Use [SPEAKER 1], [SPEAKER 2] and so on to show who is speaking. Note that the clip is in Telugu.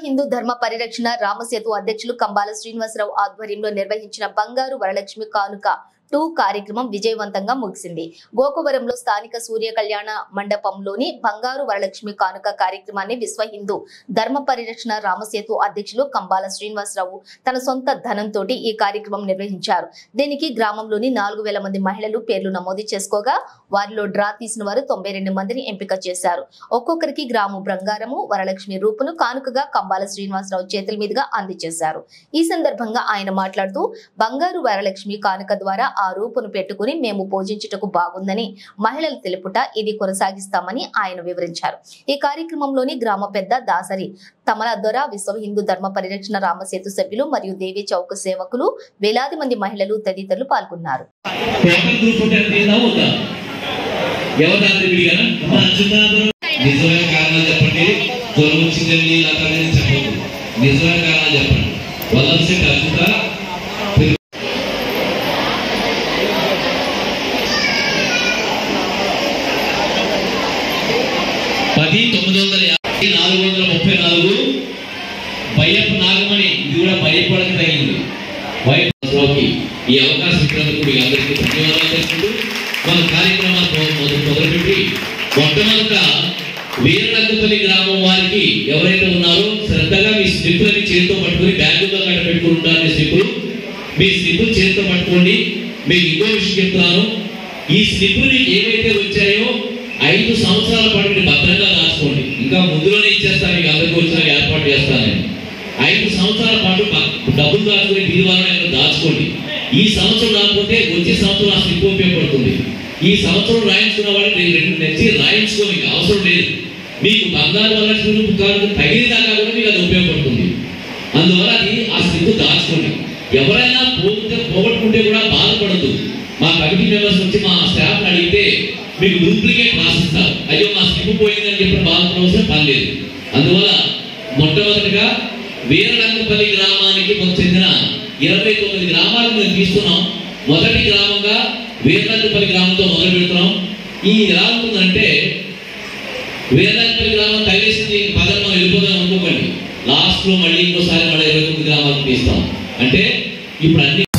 [SPEAKER 1] హిందూ ధర్మ పరిరక్షణ రామసేతు అధ్యక్షులు కంబాల శ్రీనివాసరావు ఆధ్వర్యంలో నిర్వహించిన బంగారు వరలక్ష్మి కానుక 2 కార్యక్రమం విజయవంతంగా ముగిసింది. గోకవరంలో స్థానిక సూర్య కళ్యాణ మండపంలోని బంగారు వరలక్ష్మి కానుక కార్యక్రమాన్ని విశ్వ హిందూ ధర్మ పరిరక్షణ రామసేతు అధ్యక్షులు కంబాల శ్రీనివాసరావు తన సొంత ధనంతో ఈ కార్యక్రమం నిర్వహించారు. దీనికి గ్రామంలోని 4000 మంది మహిళలు పేర్లు నమోదు చేసుకోగా వారిలో డ్రా తీసిన వారు 92 మందిని ఎంపిక చేశారు. ఒక్కొక్కరికి గ్రాము బంగారము వరలక్ష్మి రూపును కానుకగా కంబాల శ్రీనివాసరావు చేతుల మీదుగా అందజేశారు. ఈ సందర్భంగా ఆయన మాట్లాడుతూ బంగారు వరలక్ష్మి కానుక ద్వారా ఆ రూపును పెట్టుకుని మేము పూజించుటకు బాగుందని మహిళలు తెలుపుట ఇది కొనసాగిస్తామని ఆయన వివరించారు. ఈ కార్యక్రమంలోని గ్రామ పెద్ద దాసరి తమల దొర విశ్వ హిందూ ధర్మ పరిరక్షణ రామసేతు సభ్యులు మరియు దేవి చౌక సేవకులు వేలాది మంది మహిళలు తదితరులు పాల్గొన్నారు.
[SPEAKER 2] బయ్యప్ప నాగమణి ఇది కూడా బయ్యప్పడానికి తగిలింది. ఈ అవకాశం ఇచ్చినందుకు అందరికీ ధన్యవాదాలు తెలుపుతూ మన కార్యక్రమాన్ని మొదలుపెట్టి మొట్టమొదట వీరనక్కపల్లి గ్రామం వారికి ఎవరైతే ఉన్నారో శ్రద్ధగా మీ స్లిప్పులని చేతితో పట్టుకుని బ్యాగులో గట్ట పెట్టుకుని ఉంటారు. మీ స్లిప్పులు చేతితో పట్టుకోండి. మీకు ఇంకో విషయం చెప్తున్నాను, ఈ స్లిప్పులు ఏవైతే వచ్చాయో 5 సంవత్సరాల పాటు మీరు భద్రంగా దాచుకోండి. ఇంకా ముందులోనే ఇచ్చేస్తాను, మీకు అందరికీ వచ్చిన ఏర్పాటు చేస్తాను. 5 సంవత్సరాల పాటు డబ్బులు దాచుకుని బీరువాలో దాచుకోండి. ఈ సంవత్సరం రాకపోతే వచ్చే సంవత్సరం ఆ స్లిప్ ఉపయోగపడుతుంది. ఈ సంవత్సరం రాయించుకున్న వాళ్ళకి 2 నెచ్చి రాయించుకోని అవసరం లేదు. మీకు బంగారు వరలక్ష్మి తగిన దాకా కూడా మీకు అది ఉపయోగపడుతుంది. అందువల్ల అది ఆ స్లిప్ దాచుకోండి. ఎవరైనా పోగొట్టుకుంటే కూడా బాధపడద్దు. మా కమిటీ మెంబర్స్ వచ్చి మా స్టాఫ్ అడిగితే మీకు డూప్లికేట్ రాసిస్తారు. అయ్యో మా స్లిప్ పోయిందని చెప్పి బాధపడవలసిన పని లేదు. అందువల్ల మొట్టమొదటిగా వీరనక్కపల్లి గ్రామానికి చెందిన 29 గ్రామాలను మేము తీసుకున్నాం. మొదటి గ్రామంగా వీరనక్కపల్లి గ్రామంతో మొదలు పెడుతున్నాం. ఈ ఎలా ఉంటుందంటే వీరనక్కపల్లి గ్రామం తగిలేసింది పదం మనం వెళ్ళిపోదాం అనుకోకండి. లాస్ట్ లో మళ్ళీ ఇంకోసారి 29 గ్రామాలకు తీస్తాం. అంటే ఇప్పుడు అన్ని